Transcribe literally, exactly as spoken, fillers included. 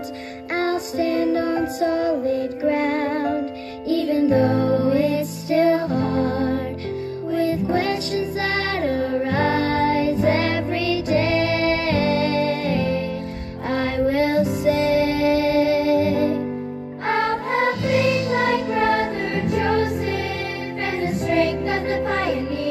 clouds, I'll stand on solid ground, even though it's still hard, with questions that arise every day. I will say, I'll have faith like Brother Joseph and the strength of the pioneer.